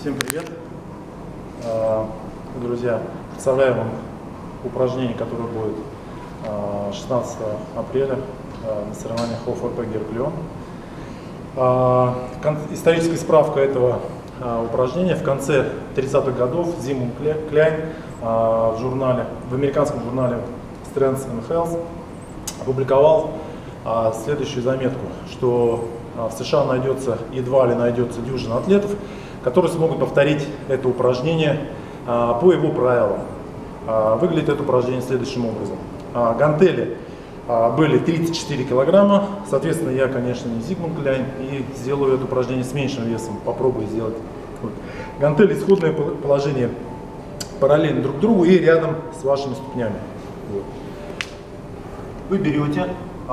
Всем привет! Друзья, представляю вам упражнение, которое будет 16 апреля на соревнованиях ОФП «Герклион». Историческая справка этого упражнения: в конце 30-х годов Зигмунд Кляйн в американском журнале Strength and Health опубликовал следующую заметку, что в США едва ли найдется дюжина атлетов, которые смогут повторить это упражнение по его правилам. Выглядит это упражнение следующим образом. Гантели были 34 килограмма, соответственно, я, конечно, не Зигмунд Кляйн и сделаю это упражнение с меньшим весом, попробую сделать. Гантели — исходное положение параллельно друг другу и рядом с вашими ступнями. Вы берете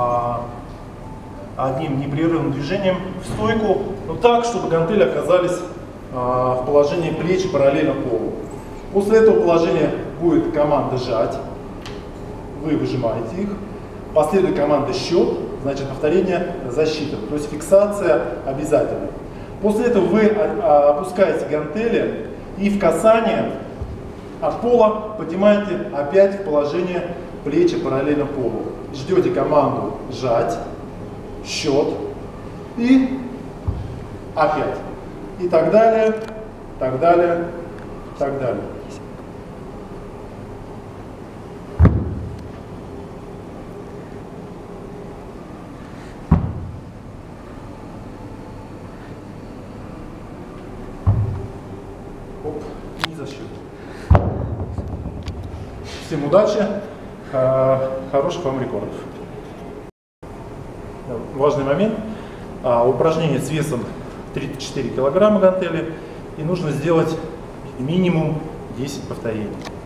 одним непрерывным движением в стойку, но так, чтобы гантели оказались в положении плеч параллельно полу. После этого положения будет команда «жать», вы выжимаете их, последует команда «счет», значит повторение «защита», то есть фиксация обязательно. После этого вы опускаете гантели и в касание от пола поднимаете опять в положение плечи параллельно полу. Ждете команду «жать», «счет» и опять. И так далее, так далее, так далее. Оп, и за счет. Всем удачи, хороших вам рекордов. Важный момент. Упражнение с весом 34 килограмма гантели, и нужно сделать минимум 10 повторений.